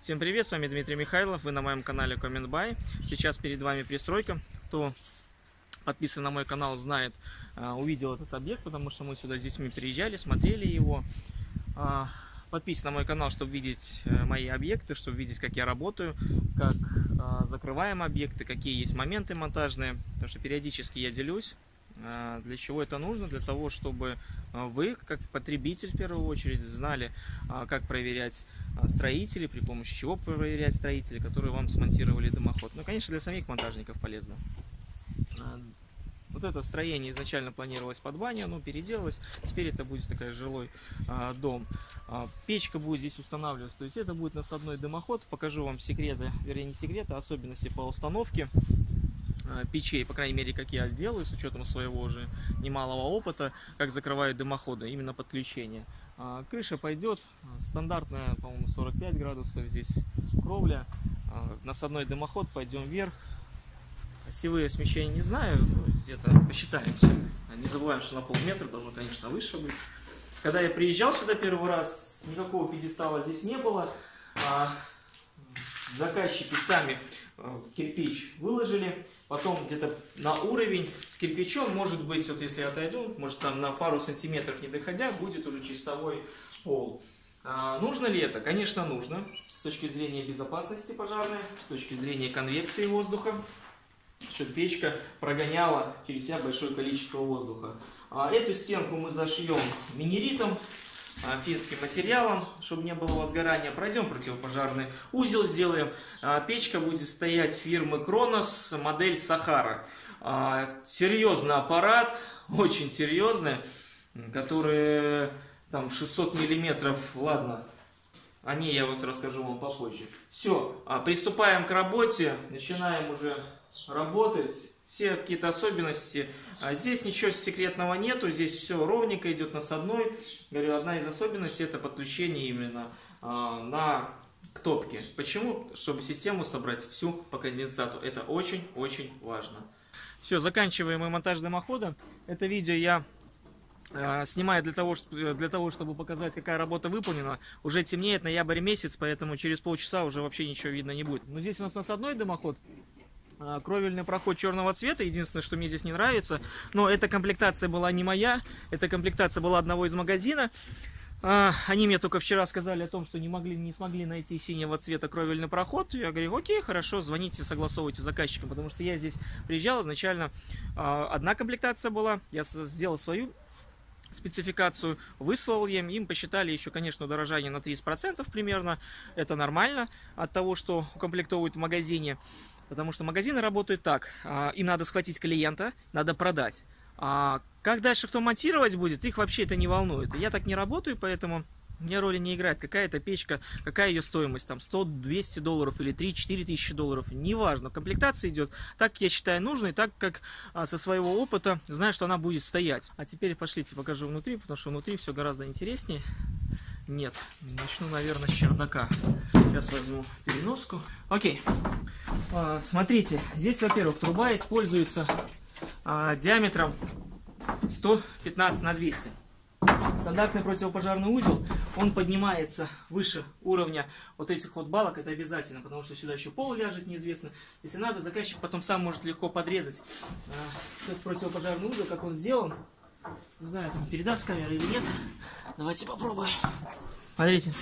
Всем привет, с вами Дмитрий Михайлов, вы на моем канале Comment By. Сейчас перед вами пристройка. Кто подписан на мой канал, знает, увидел этот объект, потому что мы сюда с детьми приезжали, смотрели его. Подписывайтесь на мой канал, чтобы видеть мои объекты, чтобы видеть, как я работаю, как закрываем объекты, какие есть моменты монтажные, потому что периодически я делюсь. Для чего это нужно? Для того, чтобы вы, как потребитель в первую очередь, знали, как проверять строителей, при помощи чего проверять строителей, которые вам смонтировали дымоход. Ну, конечно, для самих монтажников полезно. Вот это строение изначально планировалось под баню, но переделалось. Теперь это будет такой жилой дом. Печка будет здесь устанавливаться, то есть это будет насадной дымоход. Покажу вам секреты, вернее не секреты, а особенности по установке печей, по крайней мере, как я делаю, с учетом своего уже немалого опыта, как закрывают дымоходы, именно подключение. Крыша пойдет стандартная, по-моему, 45 градусов, здесь кровля, насадной дымоход, пойдем вверх. Осевые смещения не знаю, где-то посчитаем все. Не забываем, что на полметра должно, конечно, выше быть. Когда я приезжал сюда первый раз, никакого пьедестала здесь не было. Заказчики сами кирпич выложили, потом где-то на уровень с кирпичом, может быть, вот если я отойду, может там на пару сантиметров не доходя, будет уже чистовой пол. Нужно ли это? Конечно, нужно. С точки зрения безопасности пожарной, с точки зрения конвекции воздуха, чтобы печка прогоняла через себя большое количество воздуха. Эту стенку мы зашьем минеритом, финским материалом, чтобы не было возгорания. Пройдем противопожарный узел, сделаем. Печка будет стоять фирмы Кронос, модель Сахара. Серьезный аппарат, очень серьезный, который там 600 миллиметров, ладно, о ней я вас расскажу вам попозже. Все, приступаем к работе, начинаем уже работать. Все какие-то особенности. Здесь ничего секретного нету, здесь все ровненько идет насадной. Говорю, одна из особенностей это подключение именно к топке. Почему? Чтобы систему собрать всю по конденсату. Это очень-очень важно. Все, заканчиваем монтаж дымохода. Это видео я снимаю для того, чтобы показать, какая работа выполнена. Уже темнеет, ноябрь месяц, поэтому через полчаса уже вообще ничего видно не будет. Но здесь у нас насадной дымоход. Кровельный проход черного цвета, единственное, что мне здесь не нравится, но эта комплектация была не моя, эта комплектация была одного из магазина. Они мне только вчера сказали о том, что не смогли найти синего цвета кровельный проход. Я говорю, окей, хорошо, звоните, согласовывайте с заказчиком, потому что я здесь приезжал, изначально одна комплектация была, я сделал свою спецификацию, выслал им посчитали еще, конечно, удорожание на 30% примерно, это нормально от того, что укомплектовывают в магазине. Потому что магазины работают так, им надо схватить клиента, надо продать. Как дальше кто монтировать будет, их вообще это не волнует. Я так не работаю, поэтому мне роли не играет, какая это печка, какая ее стоимость, там 100-200 долларов или 3-4 тысячи долларов, неважно. Комплектация идет так, как я считаю нужно, и так, как со своего опыта знаю, что она будет стоять. А теперь пошлите, покажу внутри, потому что внутри все гораздо интереснее. Нет, начну, наверное, с чердака. Сейчас возьму переноску. Окей. Смотрите, здесь, во-первых, труба используется диаметром 115 на 200. Стандартный противопожарный узел, он поднимается выше уровня вот этих вот балок, это обязательно, потому что сюда еще пол ляжет, неизвестно. Если надо, заказчик потом сам может легко подрезать этот противопожарный узел, как он сделан. Не знаю, там передаст камера или нет. Давайте попробуем. Смотрите.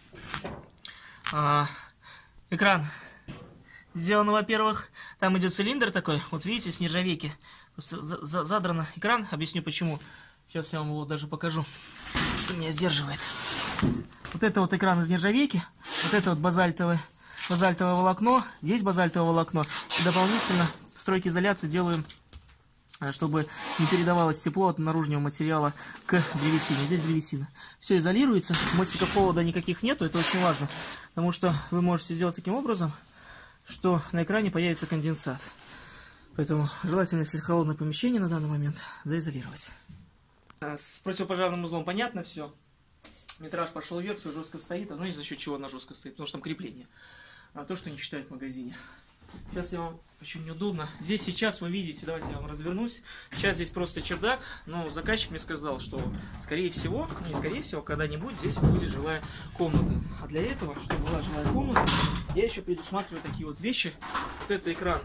Экран сделан, во-первых, там идет цилиндр такой, вот видите, с нержавейки. Просто задрано экран, объясню почему. Сейчас я вам его даже покажу. Что меня сдерживает. Вот это вот экран из нержавейки, вот это вот базальтовое волокно, здесь базальтовое волокно. И дополнительно в стройке изоляции делаем, чтобы не передавалось тепло от наружного материала к древесине. Здесь древесина. Все изолируется, мостиков холода никаких нету, это очень важно, потому что вы можете сделать таким образом, что на экране появится конденсат. Поэтому желательно, если холодное помещение на данный момент, заизолировать. С противопожарным узлом понятно все. Метраж пошел вверх, все жестко стоит. А знаете, за счет чего она жестко стоит? Потому что там крепление. А то, что не считают в магазине. Сейчас я вам очень неудобно. Здесь сейчас вы видите, давайте я вам развернусь. Сейчас здесь просто чердак, но заказчик мне сказал, что скорее всего, не скорее всего, когда-нибудь здесь будет жилая комната. А для этого, чтобы была жилая комната, я еще предусматриваю такие вот вещи. Вот это экран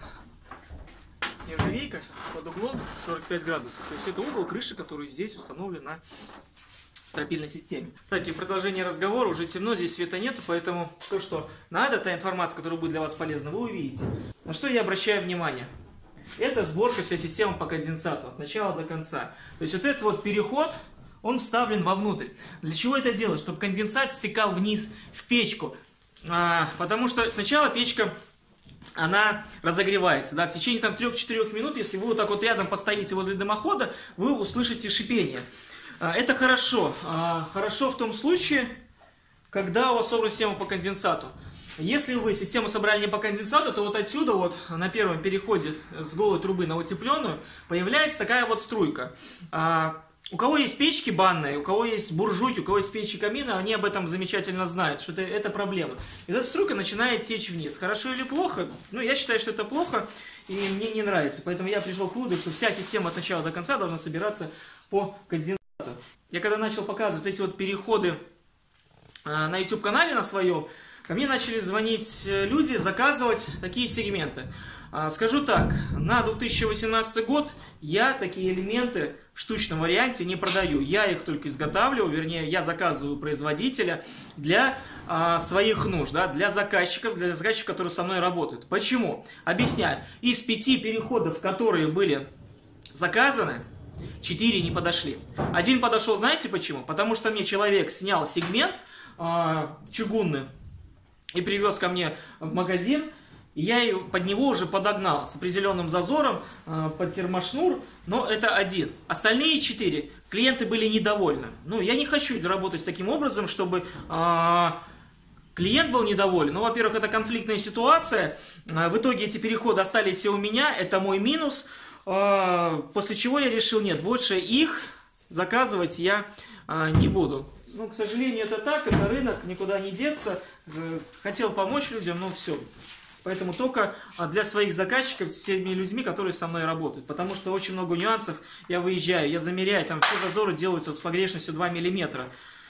с нержавейкой под углом 45 градусов. То есть это угол крыши, который здесь установлен на стропильной системе. Так, и в продолжение разговора, уже темно, здесь света нету, поэтому то, что надо, та информация, которая будет для вас полезна, вы увидите. На что я обращаю внимание? Это сборка вся система по конденсату, от начала до конца. То есть вот этот вот переход, он вставлен вовнутрь. Для чего это делать? Чтобы конденсат стекал вниз в печку. Потому что сначала печка, она разогревается, да, в течение там 3-4 минут, если вы вот так вот рядом постоите возле дымохода, вы услышите шипение. Это хорошо. Хорошо в том случае, когда у вас собрана система по конденсату. Если вы систему собрали не по конденсату, то вот отсюда вот на первом переходе с голой трубы на утепленную появляется такая вот струйка. У кого есть печки банные, у кого есть буржуйки, у кого есть печи камина, они об этом замечательно знают, что это проблема. И эта струйка начинает течь вниз. Хорошо или плохо? Ну, я считаю, что это плохо, и мне не нравится. Поэтому я пришел к выводу, что вся система от начала до конца должна собираться по конденсату. Я когда начал показывать эти вот переходы на YouTube-канале на своем, ко мне начали звонить люди, заказывать такие сегменты. Скажу так, на 2018 год я такие элементы в штучном варианте не продаю. Я их только изготавливаю, вернее, я заказываю у производителя для своих нужд, да, для заказчиков, которые со мной работают. Почему? Объясняю. Из 5 переходов, которые были заказаны, 4 не подошли. Один подошел, знаете почему? Потому что мне человек снял сегмент чугунный и привез ко мне в магазин, и я под него уже подогнал с определенным зазором под термошнур, но это один. Остальные 4 клиенты были недовольны. Ну, я не хочу работать таким образом, чтобы клиент был недоволен. Ну, во-первых, это конфликтная ситуация. В итоге эти переходы остались все у меня, это мой минус. После чего я решил, нет, больше их заказывать я не буду. Ну, к сожалению, это так, это рынок, никуда не деться. Хотел помочь людям, но все. Поэтому только для своих заказчиков, с теми людьми, которые со мной работают. Потому что очень много нюансов. Я выезжаю, я замеряю, там все зазоры делаются с погрешностью 2 мм.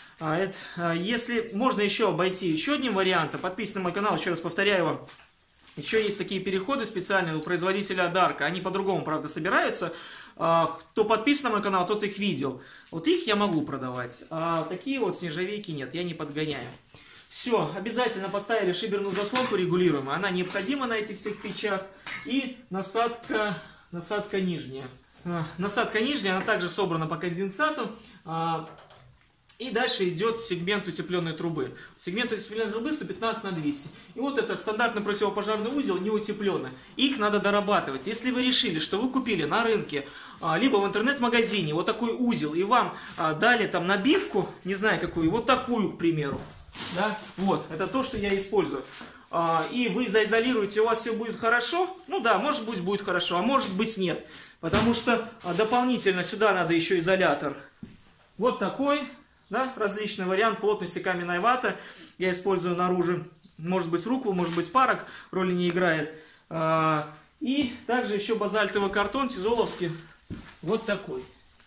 Если можно еще обойти еще одним вариантом, подписывайтесь на мой канал, еще раз повторяю вам. Еще есть такие переходы специальные у производителя Дарка. Они по-другому, правда, собираются. Кто подписан на мой канал, тот их видел. Вот их я могу продавать. А такие вот с нержавейки нет, я не подгоняю. Все, обязательно поставили шиберную заслонку регулируемую. Она необходима на этих всех печах. И насадка нижняя. Насадка нижняя, она также собрана по конденсату. И дальше идет сегмент утепленной трубы. Сегмент утепленной трубы 115 на 200. И вот это стандартный противопожарный узел, не утепленный. Их надо дорабатывать. Если вы решили, что вы купили на рынке, либо в интернет-магазине вот такой узел, и вам дали там набивку, не знаю какую, вот такую, к примеру. Да? Вот, это то, что я использую. И вы заизолируете, у вас все будет хорошо. Ну да, может быть будет хорошо, а может быть нет. Потому что дополнительно сюда надо еще изолятор. Вот такой. Да, различный вариант плотности каменной ваты. Я использую наружу. Может быть рукву, может быть парок. Роли не играет. И также еще базальтовый картон, тизоловский. Вот такой.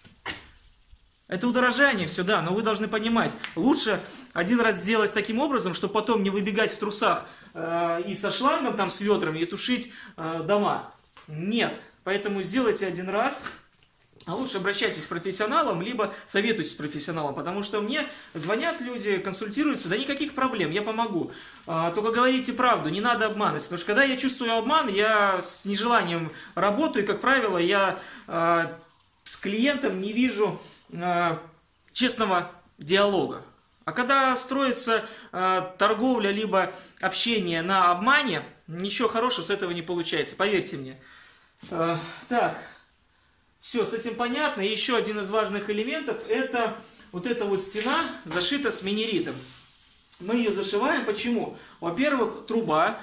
Это удорожание все, да, но вы должны понимать. Лучше один раз сделать таким образом, чтобы потом не выбегать в трусах и со шлангом, там, с ведром, и тушить дома. Нет. Поэтому сделайте один раз. А лучше обращайтесь к профессионалам, либо советуйтесь с профессионалом, потому что мне звонят люди, консультируются, да никаких проблем, я помогу. Только говорите правду, не надо обманывать, потому что когда я чувствую обман, я с нежеланием работаю, и, как правило, я с клиентом не вижу честного диалога. А когда строится торговля, либо общение на обмане, ничего хорошего с этого не получается, поверьте мне. Так. Все, с этим понятно. И еще один из важных элементов, это вот эта вот стена зашита с минеритом. Мы ее зашиваем. Почему? Во-первых, труба.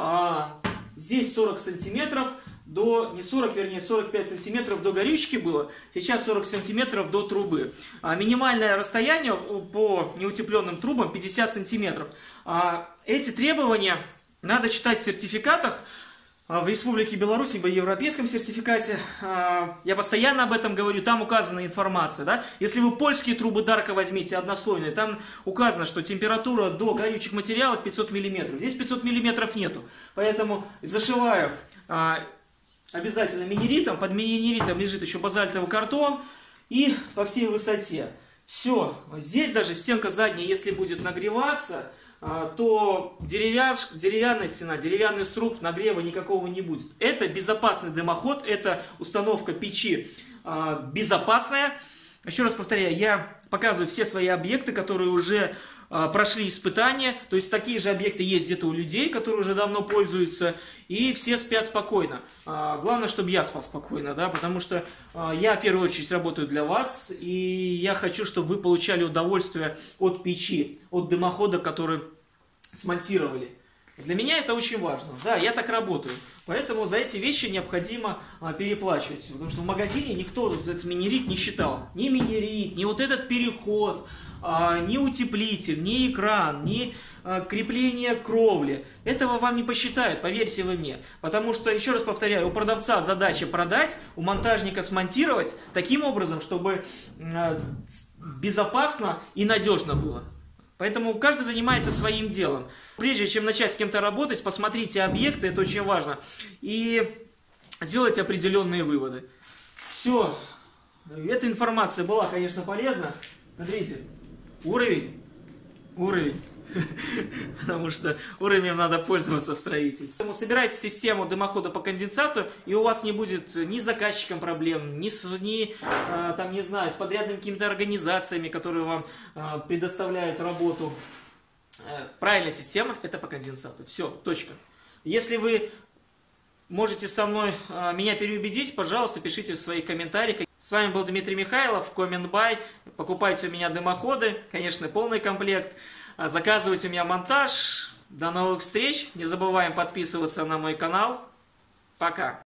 Здесь 40 сантиметров до, не 40, вернее 45 сантиметров до горючки было. Сейчас 40 сантиметров до трубы. Минимальное расстояние по неутепленным трубам 50 сантиметров. Эти требования надо читать в сертификатах. в Республике Беларусь, либо европейском сертификате. Я постоянно об этом говорю, там указана информация. Да? Если вы польские трубы Дарка возьмите, однослойные, там указано, что температура до горючих материалов 500 мм. Здесь 500 мм нету. Поэтому зашиваю обязательно минеритом. Под минеритом лежит еще базальтовый картон. И по всей высоте. Все. Здесь даже стенка задняя, если будет нагреваться, то деревянная стена, деревянный сруб, нагрева никакого не будет. Это безопасный дымоход, это установка печи безопасная. Еще раз повторяю, я показываю все свои объекты, которые уже прошли испытания. То есть такие же объекты есть где-то у людей, которые уже давно пользуются. И все спят спокойно. Главное, чтобы я спал спокойно, да, потому что я в первую очередь работаю для вас. И я хочу, чтобы вы получали удовольствие от печи, от дымохода, который смонтировали. Для меня это очень важно. Да, я так работаю. Поэтому за эти вещи необходимо переплачивать. Потому что в магазине никто этот минерит не считал. Ни минерит, ни вот этот переход, ни утеплитель, ни экран, ни крепление кровли. Этого вам не посчитают, поверьте вы мне. Потому что, еще раз повторяю, у продавца задача продать, у монтажника смонтировать таким образом, чтобы безопасно и надежно было. Поэтому каждый занимается своим делом. Прежде чем начать с кем-то работать, посмотрите объекты, это очень важно, и сделайте определенные выводы. Все. Эта информация была, конечно, полезна. Смотрите, уровень. Потому что уровнем надо пользоваться в строительстве. Поэтому собирайте систему дымохода по конденсату, и у вас не будет ни с заказчиком проблем, ни там, не знаю, с подрядными какими-то организациями, которые вам предоставляют работу. Правильная система – это по конденсату. Все, точка. Если вы можете со мной меня переубедить, пожалуйста, пишите в своих комментариях. С вами был Дмитрий Михайлов, Комментбай. Покупайте у меня дымоходы, конечно, полный комплект. Заказывайте у меня монтаж. До новых встреч. Не забываем подписываться на мой канал. Пока.